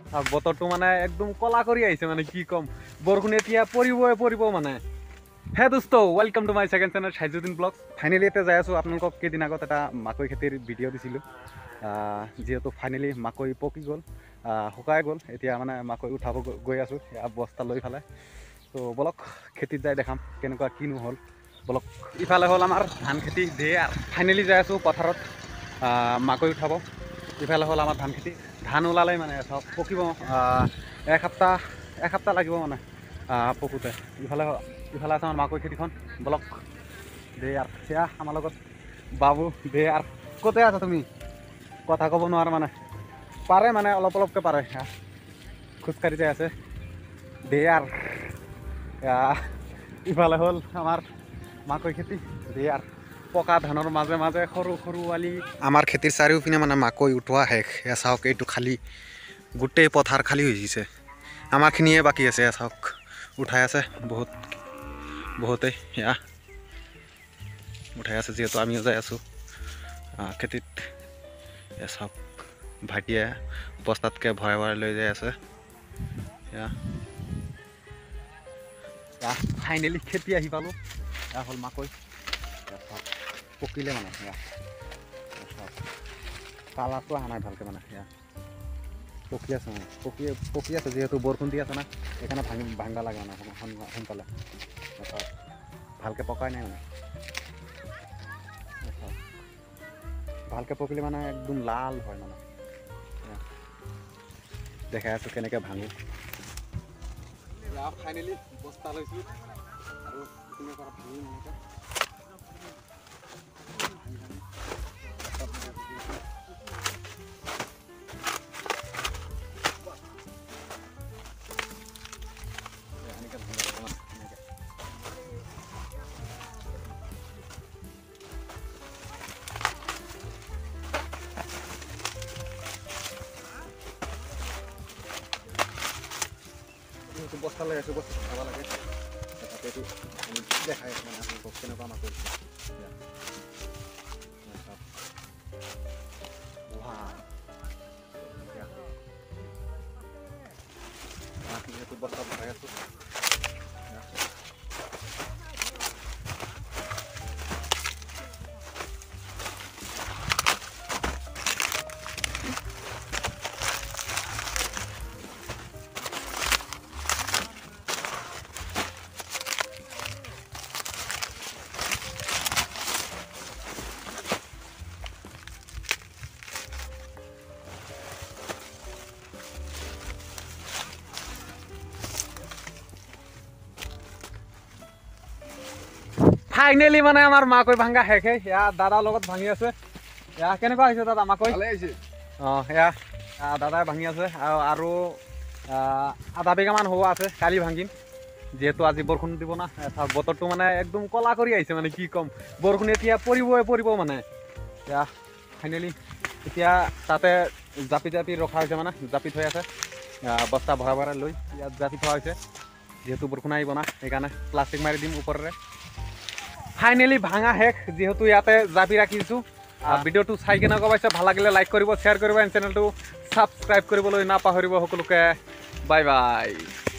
বতৰটো মানে একদম কলা কৰি আহিছে মানে কি ক'ম বৰষুণ এতিয়া পৰিব মানে হে দোস্ত welcome to my second channel Saizuddin blogs finally এতিয়া যাই আছোঁ আপোনালোকক কেইদিন আগত এটা মাকৈ খেতিৰ ভিডিঅ' দিছিলোঁ যিহেতু ফাইনেলি মাকৈ পকি গ'ল শুকাই গ'ল এতিয়া মানে মাকৈ উঠাব গৈ আছোঁ বস্তা লৈ পেলাই তো বলক খেতিত যাই দেখাম কেনেকুৱা কিনো হ'ল বলক ইফালে হ'ল আমাৰ ধান খেতি ফাইনেলি যাই আছোঁ পথাৰত মাকৈ উঠাব ইফালে হ'ল আমাৰ ধান খেতি ধান ওলালে মানে চব পকিব এসপ্তাহ লাগিব মানে পকোতে ইফালে আছে আমাৰ মাকৈ খেতিখন বলক দে আৰু সেয়া আমাৰ লগত বাবু দে আৰু ক'তে আছা তুমি কথা ক'ব নোৱাৰা মানে পাৰে মানে অলপকৈ পাৰে খোজকাঢ়ি যাই আছে দে আৰু ইফালে হ'ল আমাৰ মাকৈ খেতি দে আৰু পকা ধানৰ মাজে মাজে সৰু সৰু আলি আমাৰ খেতিৰ চাৰিওপিনে মানে মাকৈ উঠোৱা শেষ এয়া চাওক এইটো খালী গোটেই পথাৰ খালী হৈ গৈছে আমাৰখিনিয়ে বাকী আছে এয়া চাওক উঠাই আছে বহুতেই এয়া উঠাই আছে যিহেতু আমিও যাই আছোঁ খেতিত এয়া চাওক ভাইটিয়ে বস্তাতকৈ ভৰাই লৈ যাই আছে এয়া ফাইনেলি খেতি আহি পালোঁ এয়া হ'ল মাকৈ পকিলে মানে সেয়া কালাৰটো অহা নাই ভালকৈ মানে সেয়া পকি আছে মানে পকি আছে যিহেতু বৰষুণ দি আছে না সেইকাৰণে ভাঙা লাগে মানে সোনকালে ভালকৈ পকাই নাই মানে ভালকৈ পকিলে মানে একদম লাল হয় মানে দেখাই আছোঁ কেনেকৈ ভাঙো ফাইনেলি বস্তা লৈছোঁ আৰু ভাঙি এনেকৈ বস্তা লৈ আছোঁ বস্তু খাব লাগে তাতেটো দেখাই মানে আপোনালোকক কেনেকুৱা মাকৈ বস্তা ভৰাই আছোঁ ফাইনেলি মানে আমাৰ মাকৈ ভাঙা শেষে সেয়া দাদাৰ লগত ভাঙি আছে এয়া কেনেকুৱা হৈছে দাদা মাকৈ অঁ সেয়া দাদাই ভাঙি আছে আৰু আধা বিঘামান হোৱা আছে কালি ভাঙিম যিহেতু আজি বৰষুণ দিব না বতৰটো মানে একদম কলা কৰি আহিছে মানে কি ক'ম বৰষুণ এতিয়া পৰিব মানে এয়া ফাইনেলি এতিয়া তাতে জাপি ৰখা হৈছে মানে জাপি থৈ আছে বস্তা ভৰাই লৈ ইয়াত জাপি থোৱা হৈছে যিহেতু বৰষুণ আহিব না সেইকাৰণে প্লাষ্টিক মাৰি দিম ওপৰেৰে ফাইনেলি ভাঙা শেষ যেহেতু ইয়াতে জাপি ৰাখিছোঁ ভিডিঅ'টো চাই কেনেকুৱা পাইছে ভাল লাগিলে লাইক কৰিব শ্বেয়াৰ কৰিব চেনেলটো ছাবস্ক্ৰাইব কৰিবলৈ নাপাহৰিব সকলোকে বাই বাই।